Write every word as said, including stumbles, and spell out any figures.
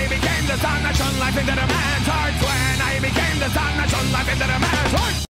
became the sun that shone life into the man's heart.